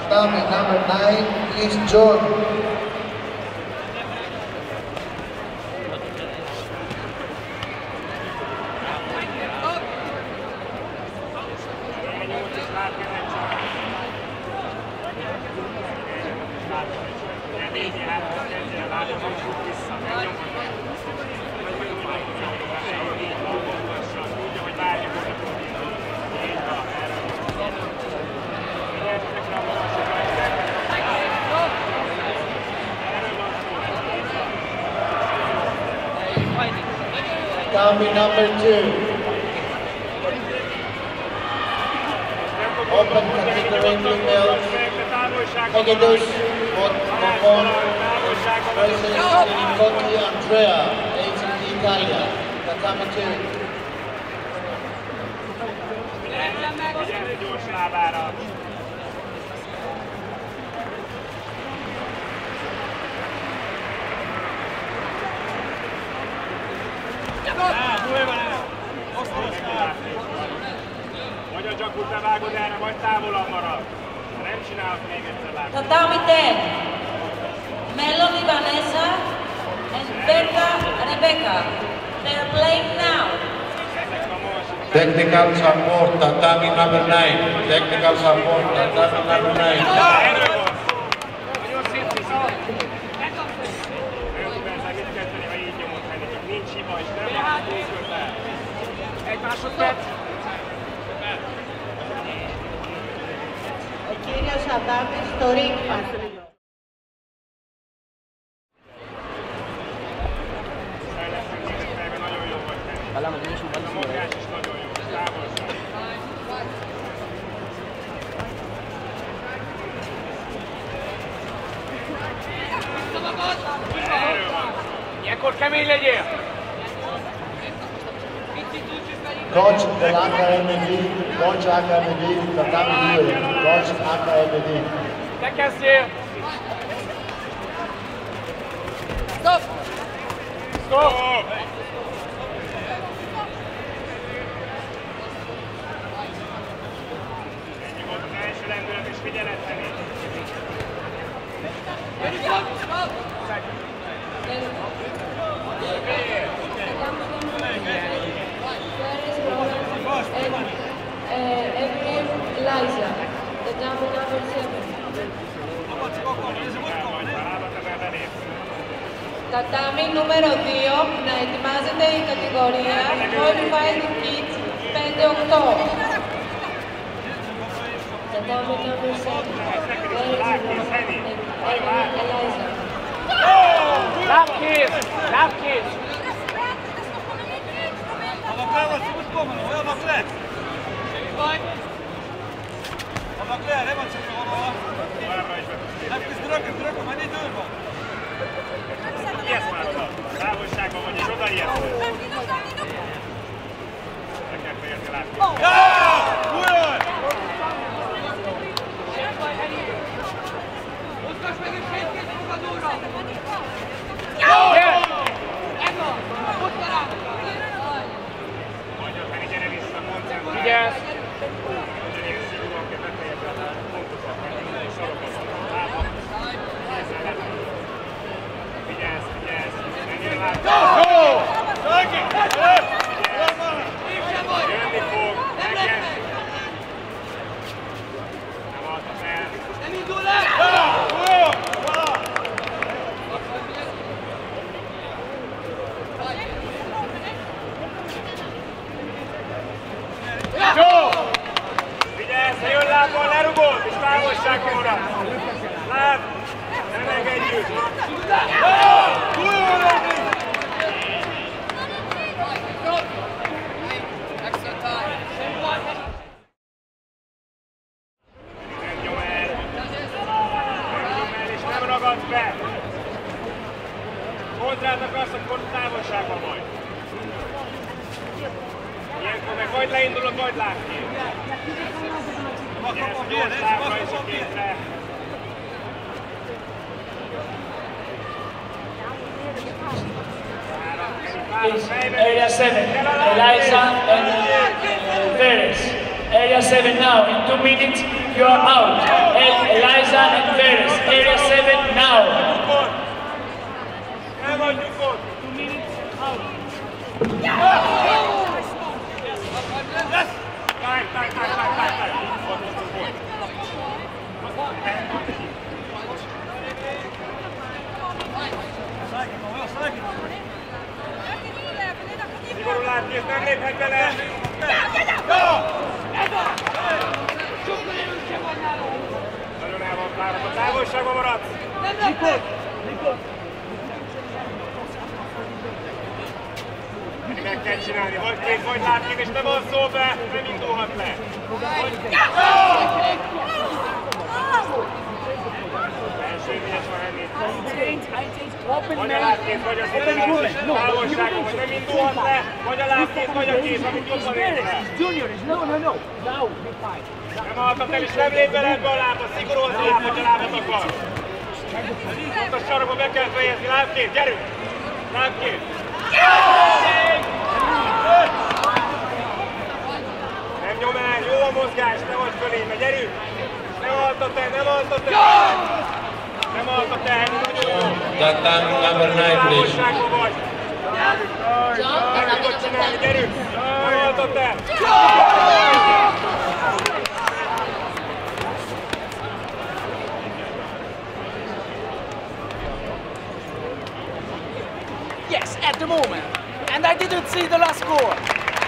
Tatami number 9 is John. Tatami number 2. Open category blue belt. Hegedus Mopon versus Nicotti Andrea, ATP Italia. Tatami 2. Magyar csak úgy bevágod erre, majd távolabb marad. Nem csinálok még egyszer látni. Tatami 10. Melody Vanessa and Berta Rebecca. They are playing now. Technical support, Tatami number 9. Technical support, Tatami number 9. Nagyon szép viszont. Persze mit kezdeni, ha így nyomod menni, csak nincs hiba, és nem van túlközel. Egy másodperc. Ο κύριος Αδάμης στο ring μας. Ilyenkor kemény legyél! Coach del HMD, Coach HMD, Tatami 2, Coach HMD. Te kezdjél! Stop! Stop! Ennyi volt az első lendület, és figyelet tenni. Eliza, the number 7. Tatami νούμερο 2, να ετοιμάζεται η κατηγορία Qualified Kids 5-8. Tatami number 7. Eliza. Love kiss! Love kiss! Ilyesz már oda! Távolságban vagy, és oda ilyesz! Ne kell fejezni látni! Mozgass meg és mindkét fogadóra! Ott van rá! Magyar Feri, gyere vissza, koncentrálj! Vigyázz! Nagyon ilyen szigorúan kell befejezni a pontosan menni, és sorokat lába. Vigyázz, vigyázz! Menjél látni! Jönni fog! Megjön! Nem adta fel! Nem indul el! Vigyázz, ha jön lábbal, lerugod, és távolságban marad! Láb! Nem engedjük! Nem nyom el, és nem ragadsz be! Kontrád akarsz, akkor távolságban vagy! Ilyenkor meg vagy leindulod, vagy látni. Gyersz a gyors lábra és a kézre. Area 7, Eliza and Perez. Area 7 now, in 2 minutes you are out. Eliza Szigorú látkész, nem léphet bele! Nagyon el van párat, a távolságban maradsz! Meg kell csinálni, vagy kéz, vagy látkét, és nem azzol be, nem indulhat le! Első érvényes van ennél. Vagy a látkét, vagy az irányítás távolságon, vagy nem indulhat le, vagy a látkét, vagy a kéz, amit jobban lép le. Nem haltat el, és nem lép bele ebbe a lába, szigorú az láb, hogy a lábat akar. Ott a sarokba be kell fejezni, lábkét, gyerünk! Lábkét! Nem nyom el, jó a mozgás, ne vagy fölénybe, gyerünk! Nem haltat el, nem haltat el! Nem haltat el, nagyon jó! Tatami number 9, please. Távolságban vagy! Nem tudod csinálni, gyerünk! Nem haltat el! Yes, at the moment. And I didn't see the last score.